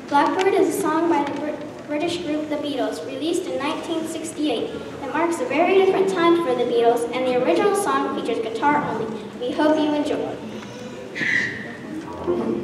Blackbird is a song by the British group The Beatles, released in 1968. It marks a very different time for the Beatles, and the original song features guitar only. We hope you enjoy.